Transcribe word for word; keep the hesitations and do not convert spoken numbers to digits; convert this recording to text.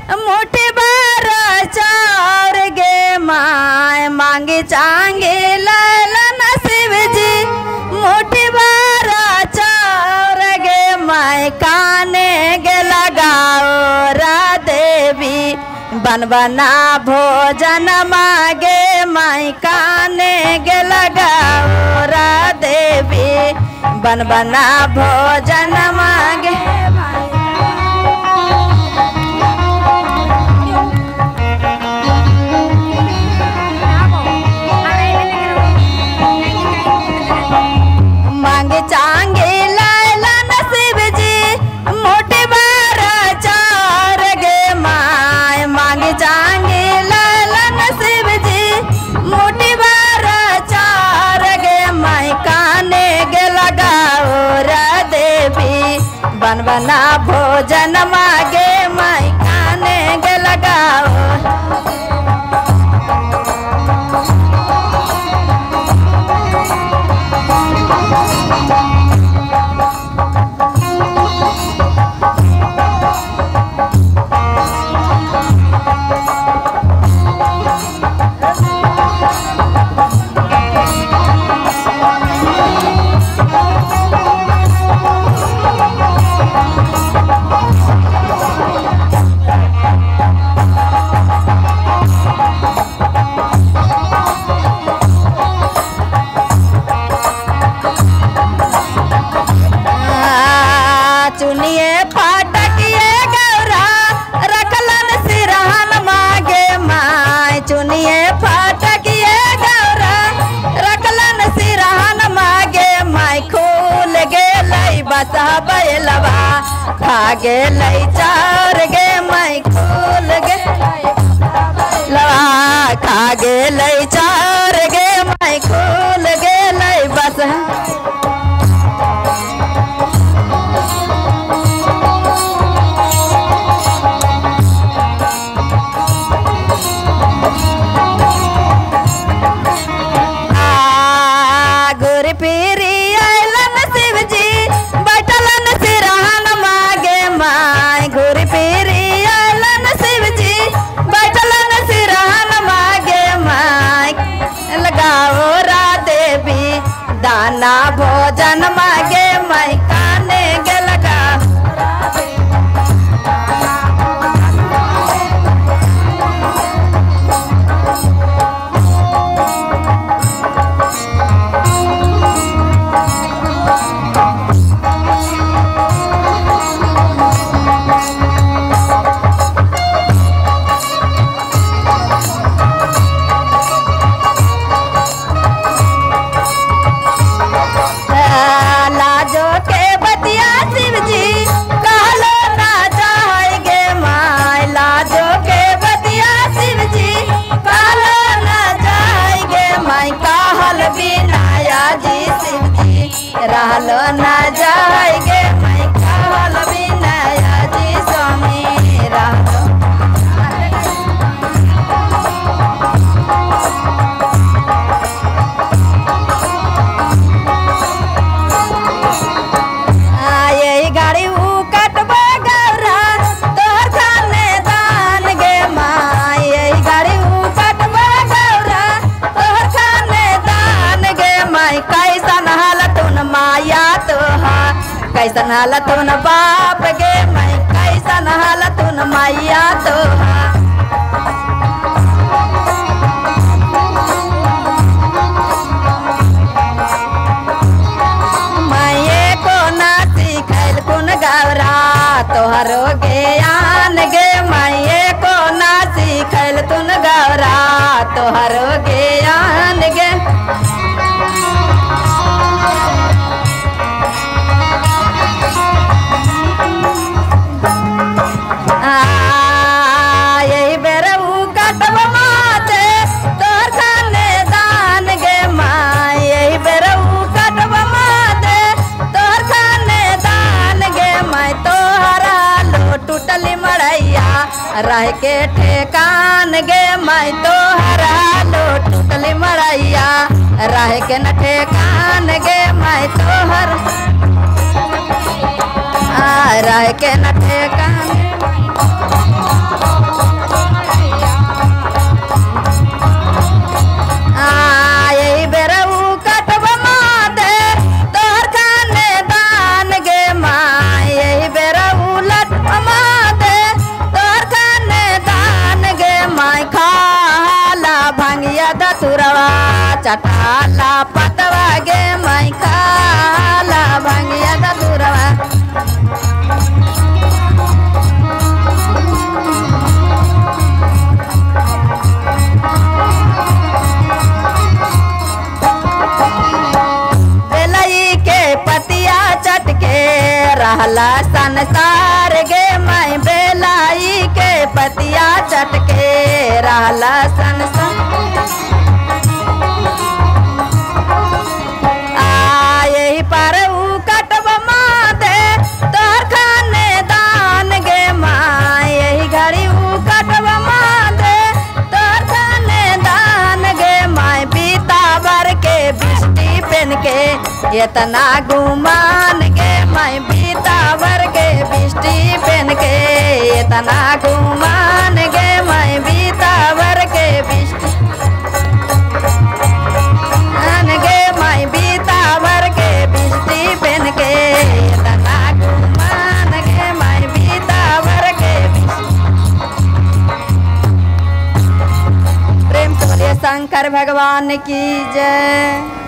मुट्ठी भर चार गे माय मांगी चांगे ललन शिव जी मुट्ठी भर चार गे माय काने गे लगाओ रा देवी बन बना भोजन मागे माई काने गे लगाओ रा देवी बन बना भोजन मागे मांगे चांगे ललन शिव जी मुट्ठी भर चार गे माय मांगे चांगे ललन शिव जी मुट्ठी भर चार गे माय काने गे लगाओ रा देवी बन बना भोजन मागे माय काने गे लगाओ चुनिए फाटकिए गौरा रखलन सिरहन मागे माय चुनिए फाटकिए गौरा रखलन सिरहन मागे माय खूल गे लई बस बैलवा खा गे लई चार गे माय खूल गे लवा खा गे लई चार गे माय खूल गे लई बस दाना भोजन मागे मैं काने गे लगा लाजो के बतिया शिव जी कहलो ना जाएगे माय लाजो के बतिया शिव जी कहलो ना जाएगे माय कहल बिनाया जी शिव जी रहलो ना जाएगे माय कहल बिनाया जी स्वामी रहलो कैसन हालतुन बाप गे मैं कैसन हालतुन मैया तो मैये को ना सिखैल कुन गौरा तोहरो ज्ञान गे मैये को ना सिखैल तुन गौरा तोहरो ज्ञान गे यही बेर कटब माते तोहर खाने दान गे माँ यही बेर कटब माते तोहर खाने दान गे माँ तोहरा लो टूटली मड़ैया रह के ठेकान गे माँ तोहरा लो टूटली मड़ैया रह के न ठेकान गे माँ तोहर रह के न ठेकान इतना गुमान के मैं बीतावर के बिस्टी पहन के इतना गुमान के मैं बीतावर के बिस्टी पहन के मैं बीतावर के बिस्टी पहन के इतना गुमान के मैं बीतावर के प्रेम से बोलिए शंकर भगवान की जय।